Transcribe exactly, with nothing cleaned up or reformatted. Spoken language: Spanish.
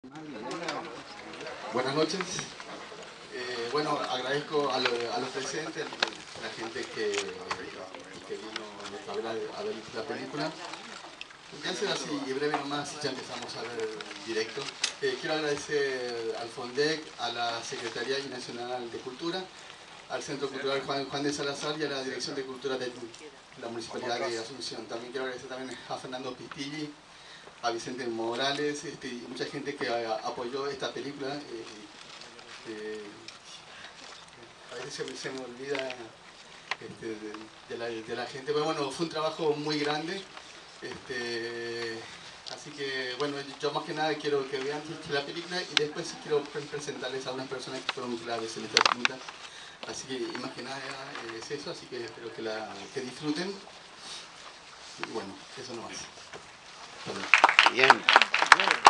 Buenas noches. Eh, bueno, agradezco a, lo, a los presentes, a la gente que, que vino a ver, a ver la película. Voy a hacer así breve nomás, ya empezamos a ver directo. Eh, quiero agradecer al FONDEC, a la Secretaría Nacional de Cultura, al Centro Cultural Juan, Juan de Salazar y a la Dirección de Cultura de la Municipalidad de Asunción. También quiero agradecer también a Fernando Pistilli, a Vicente Morales, este, y mucha gente que a, apoyó esta película. Eh, eh, a veces se me, se me olvida este, de, de, la, de la gente, pero bueno, fue un trabajo muy grande. Este, así que bueno, yo más que nada quiero que vean la película y después quiero presentarles a unas personas que fueron claves en esta cinta. Así que más que nada es eso, así que espero que la que disfruten. Y bueno, eso nomás. Bien.